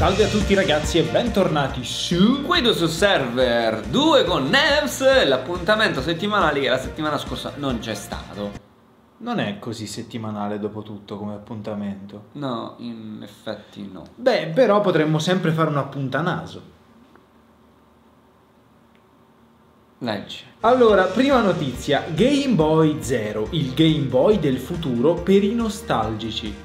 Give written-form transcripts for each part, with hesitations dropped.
Salve a tutti ragazzi e bentornati su Guido su Server 2 con Nevs, l'appuntamento settimanale che la settimana scorsa non c'è stato. Non è così settimanale dopo tutto come appuntamento. No, in effetti no. Beh, però potremmo sempre fare un appuntanaso. Leggi. Allora, prima notizia, Game Boy Zero, il Game Boy del futuro per i nostalgici.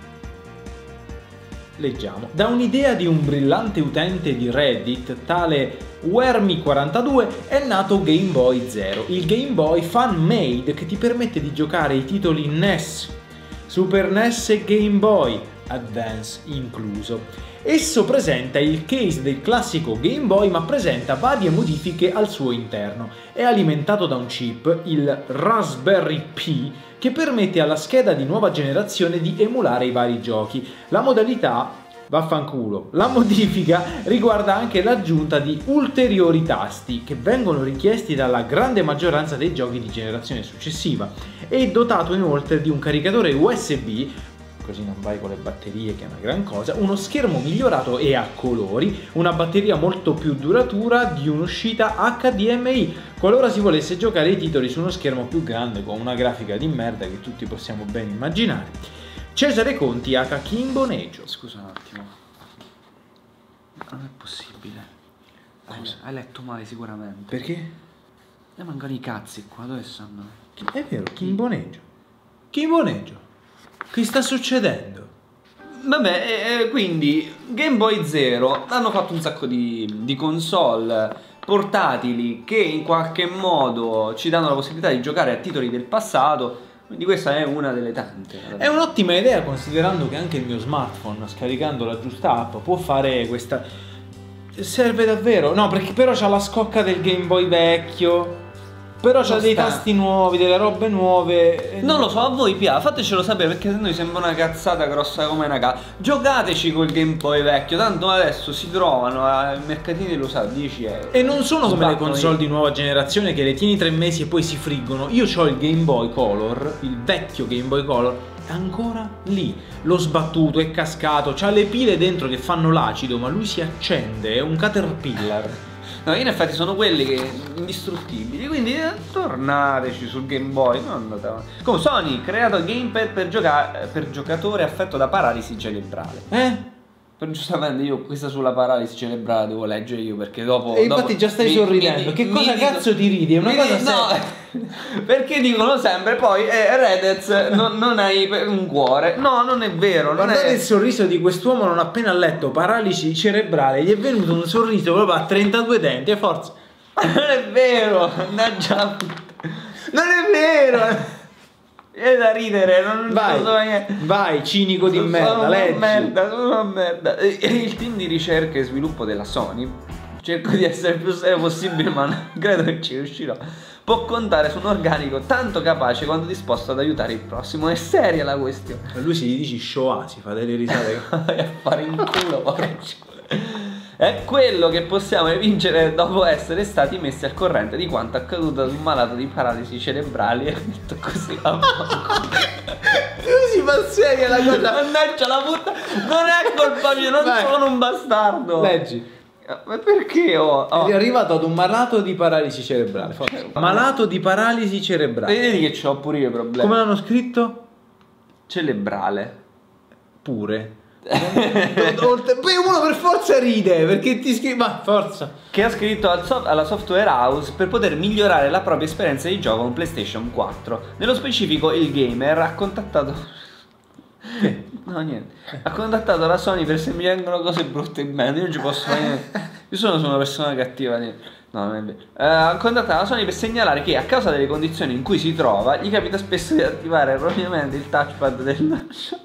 Leggiamo. Da un'idea di un brillante utente di Reddit, tale Wermi42, è nato Game Boy Zero, il Game Boy fan-made che ti permette di giocare i titoli NES, Super NES e Game Boy Advance incluso. Esso presenta il case del classico Game Boy ma presenta varie modifiche al suo interno. È alimentato da un chip, il Raspberry Pi, che permette alla scheda di nuova generazione di emulare i vari giochi. La modalità, vaffanculo, la modifica riguarda anche l'aggiunta di ulteriori tasti che vengono richiesti dalla grande maggioranza dei giochi di generazione successiva. È dotato inoltre di un caricatore USB, così non vai con le batterie che è una gran cosa, uno schermo migliorato e a colori, una batteria molto più duratura di un'uscita HDMI, qualora si volesse giocare i titoli su uno schermo più grande con una grafica di merda che tutti possiamo ben immaginare. Cesare Conti H. Kimboneggio. Scusa un attimo. Non è possibile. Hai letto male sicuramente. Perché? Mancano i cazzi qua, dove stanno? È vero, Kimboneggio. Kimboneggio. Che sta succedendo? Vabbè, quindi Game Boy Zero hanno fatto un sacco di console portatili che in qualche modo ci danno la possibilità di giocare a titoli del passato, quindi questa è una delle tante. È un'ottima idea considerando che anche il mio smartphone, scaricando la giusta app, può fare questa... Serve davvero? No, perché però c'ha la scocca del Game Boy vecchio. Però c'ha dei tasti nuovi, delle robe nuove. Non lo so, a voi piace, fatecelo sapere perché se noi sembra una cazzata grossa come una casa. Giocateci col Game Boy vecchio, tanto adesso si trovano ai mercatini, lo sa, 10 euro. E non sono come le console di nuova generazione che le tieni 3 mesi e poi si friggono. Io ho il Game Boy Color, il vecchio Game Boy Color, è ancora lì. L'ho sbattuto, è cascato, c'ha le pile dentro che fanno l'acido, ma lui si accende, è un Caterpillar. No, in effetti sono quelli che indistruttibili, quindi tornateci sul Game Boy, non andate avanti. Come Sony, creato gamepad per giocatore affetto da paralisi cerebrale. Per giustamente io questa sulla paralisi cerebrale devo leggere io perché dopo... E infatti già stai sorridendo, che cosa cazzo ti ridi? È una cosa no, perché dicono sempre poi Redez non hai un cuore. No, non è vero. Guardate il sorriso di quest'uomo non appena letto paralisi cerebrale, gli è venuto un sorriso proprio a 32 denti e forza. Non è vero, mannaggia. Non è vero. È da ridere, non vai, so niente. Vai, cinico di merda, leggi. Sono una merda. Il team di ricerca e sviluppo della Sony, cerco di essere il più serio possibile ma non credo che ci riuscirò, può contare su un organico tanto capace quanto disposto ad aiutare il prossimo. È seria la questione. Lui si gli dici Shoah, si fa delle risate. Vai a fare in culo, porco. È quello che possiamo evincere dopo essere stati messi al corrente di quanto accaduto ad un malato di paralisi cerebrali. E detto così a poco. Si fa seria la cosa. Mannaggia la puttana. Non è colpa mia, non sono un bastardo. Leggi. Ma perché È arrivato ad un malato di paralisi cerebrale. Forza. Malato di paralisi cerebrale. Vedi che c'ho pure io problemi. Come l'hanno scritto? Cerebrale. Pure. Poi uno per forza ride perché ti scrive, ma forza. Che ha scritto alla software house per poter migliorare la propria esperienza di gioco con PlayStation 4. Nello specifico il gamer ha contattato no niente, ha contattato la Sony per se mi vengono cose brutte in mente. Io non ci posso fare niente. Io sono una persona cattiva. No, non è vero. Ha contattato la Sony per segnalare che a causa delle condizioni in cui si trova gli capita spesso di attivare erroneamente il touchpad del DualShock.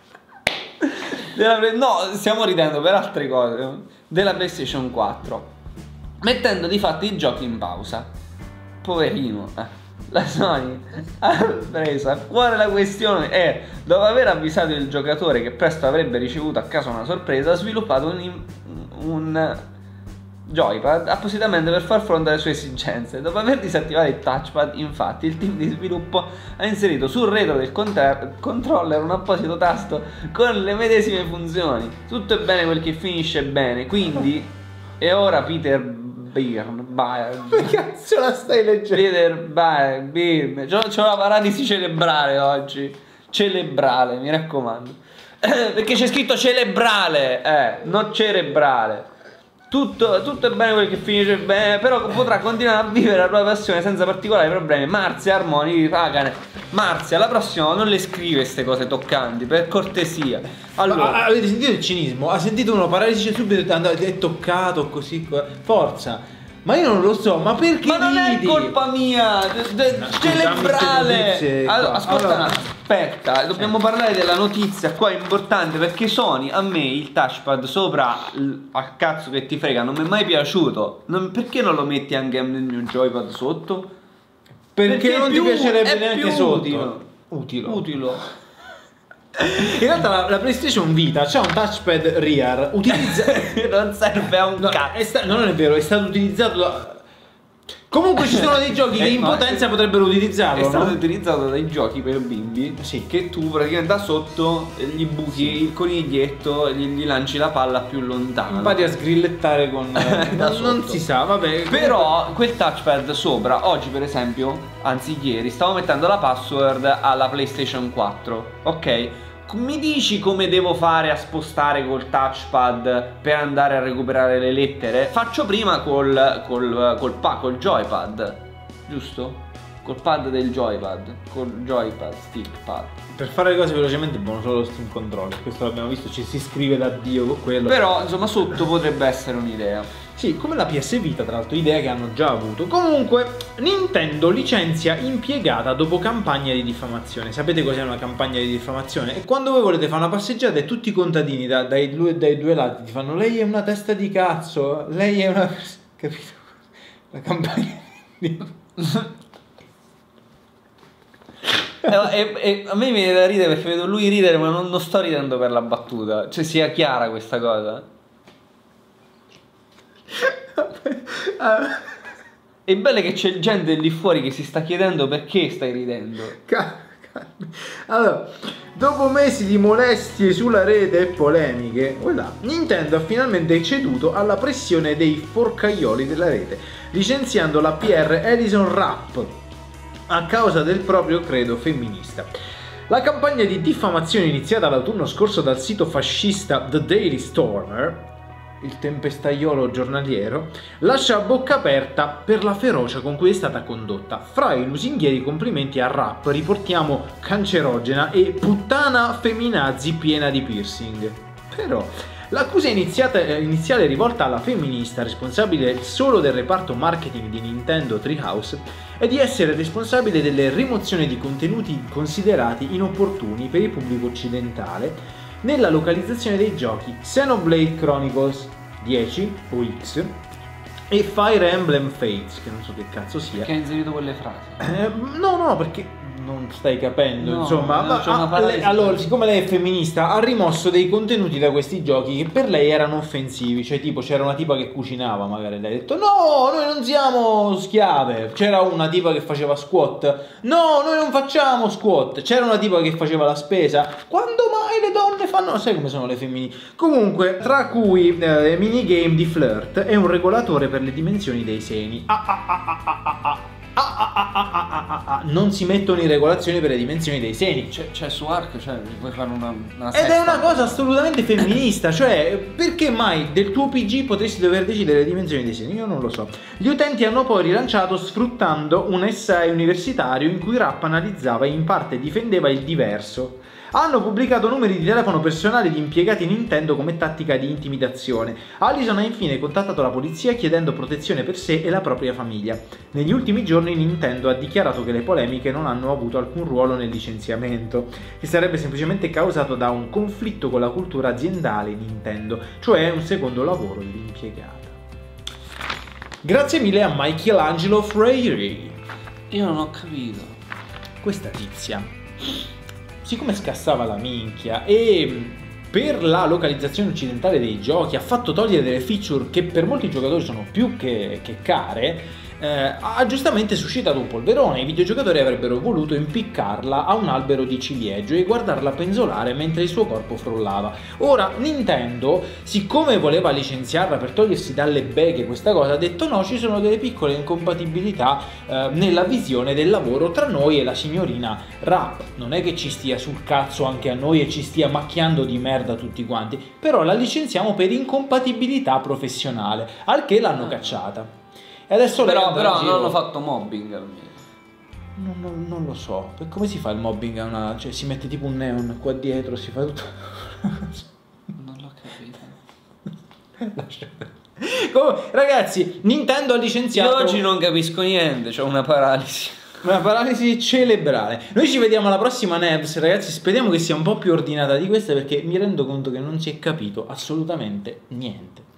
No, stiamo ridendo per altre cose. Della PlayStation 4, mettendo di fatto i giochi in pausa. Poverino. La Sony ha preso a cuore la questione e, dopo aver avvisato il giocatore che presto avrebbe ricevuto a casa una sorpresa, ha sviluppato joypad appositamente per far fronte alle sue esigenze. Dopo aver disattivato il touchpad, infatti, il team di sviluppo ha inserito sul retro del controller un apposito tasto con le medesime funzioni. Tutto è bene quel che finisce bene, quindi è ora Peter Byrne. Che cazzo la stai leggendo? Peter Byrne. C'ho la paralisi cerebrale oggi. Cerebrale, mi raccomando. Perché c'è scritto cerebrale, non cerebrale. Tutto è bene quel che finisce bene, però potrà continuare a vivere la propria passione senza particolari problemi. Marzia Armoni, Pagane. Marzia, la prossima non le scrive queste cose toccanti, per cortesia. Allora, avete sentito il cinismo? Ha sentito uno paralisi subito, è toccato così, forza. Ma io non lo so, ma perché ma non ridi? è colpa mia, cerebrale. Allora, ascolta, aspetta, dobbiamo parlare della notizia qua, è importante, perché Sony, a me il touchpad sopra a cazzo che ti frega non mi è mai piaciuto. Perché non lo metti anche nel mio joypad sotto? Perché non ti piacerebbe neanche sotto? Utilo. In realtà la PlayStation Vita c'ha un touchpad rear non serve a un cazzo. Non è vero, è stato utilizzato comunque ci sono dei giochi che in potenza potrebbero utilizzarlo. È stato utilizzato dai giochi per bimbi, sì, che tu praticamente da sotto gli buchi il coniglietto, gli lanci la palla più lontano. Impari a sgrillettare con non si sa, vabbè. Però quel touchpad sopra, oggi per esempio, anzi ieri, stavo mettendo la password alla PlayStation 4, ok? Mi dici come devo fare a spostare col touchpad per andare a recuperare le lettere? Faccio prima col joypad, giusto? Col pad del joypad, col joypad, stick pad. Per fare le cose velocemente è buono solo lo Steam Controller, questo l'abbiamo visto, ci si scrive da Dio con quello. Però insomma sotto potrebbe essere un'idea. Sì, come la PS Vita, tra l'altro, idea che hanno già avuto. Comunque, Nintendo licenzia impiegata dopo campagna di diffamazione. Sapete cos'è una campagna di diffamazione? È quando voi volete fare una passeggiata e tutti i contadini dai due lati ti fanno: lei è una testa di cazzo, lei è una... capito? La campagna di... E a me mi viene da ridere perché vedo lui ridere, ma non sto ridendo per la battuta. Cioè sia chiara questa cosa. È bello che c'è gente lì fuori che si sta chiedendo perché stai ridendo. Allora, dopo mesi di molestie sulla rete e polemiche, Nintendo ha finalmente ceduto alla pressione dei forcaioli della rete, licenziando la PR Edison Rapp a causa del proprio credo femminista. La campagna di diffamazione iniziata l'autunno scorso dal sito fascista The Daily Stormer, il tempestaiolo giornaliero, lascia a bocca aperta per la ferocia con cui è stata condotta. Fra i lusinghieri complimenti a Rapp riportiamo cancerogena e puttana feminazi piena di piercing. Però l'accusa iniziale rivolta alla femminista, responsabile solo del reparto marketing di Nintendo Treehouse, è di essere responsabile delle rimozioni di contenuti considerati inopportuni per il pubblico occidentale nella localizzazione dei giochi Xenoblade Chronicles 10 o X e Fire Emblem Fates, che non so che cazzo sia. Che ha inserito quelle frasi? No, perché non stai capendo, no, insomma. Allora, siccome lei è femminista, ha rimosso dei contenuti da questi giochi che per lei erano offensivi. Cioè, tipo, c'era una tipa che cucinava, magari lei ha detto: no, noi non siamo schiave. C'era una tipa che faceva squat. No, noi non facciamo squat. C'era una tipa che faceva la spesa. Quando mai le donne fanno? Sai come sono le femminili? Comunque, tra cui minigame di flirt e un regolatore per le dimensioni dei seni. Non si mettono in regolazione per le dimensioni dei seni. C'è su Ark, cioè puoi fare una ed è una cosa assolutamente femminista. Cioè, perché mai del tuo PG potresti dover decidere le dimensioni dei seni? Io non lo so. Gli utenti hanno poi rilanciato sfruttando un essay universitario in cui Rapp analizzava e in parte difendeva il diverso. Hanno pubblicato numeri di telefono personali di impiegati Nintendo come tattica di intimidazione. Allison ha infine contattato la polizia chiedendo protezione per sé e la propria famiglia. Negli ultimi giorni Nintendo ha dichiarato che le polemiche non hanno avuto alcun ruolo nel licenziamento, che sarebbe semplicemente causato da un conflitto con la cultura aziendale Nintendo, cioè un secondo lavoro dell'impiegata. Grazie mille a Michelangelo Freire. Io non ho capito. Questa tizia, siccome scassava la minchia e per la localizzazione occidentale dei giochi, ha fatto togliere delle feature che per molti giocatori sono più che care, ha giustamente suscitato un polverone. I videogiocatori avrebbero voluto impiccarla a un albero di ciliegio e guardarla penzolare mentre il suo corpo frullava. Ora Nintendo, siccome voleva licenziarla per togliersi dalle beghe questa cosa, ha detto no, ci sono delle piccole incompatibilità nella visione del lavoro tra noi e la signorina Rapp. Non è che ci stia sul cazzo anche a noi e ci stia macchiando di merda tutti quanti, però la licenziamo per incompatibilità professionale, al che l'hanno cacciata. E adesso però non hanno fatto mobbing almeno. Non lo so. Come si fa il mobbing a una... Cioè si mette tipo un neon qua dietro, si fa tutto... Non l'ho capito. Ragazzi, Nintendo ha licenziato... Io oggi non capisco niente, c'ho una paralisi. Una paralisi cerebrale. Noi ci vediamo alla prossima Nevs, ragazzi. Speriamo che sia un po' più ordinata di questa, perché mi rendo conto che non si è capito assolutamente niente.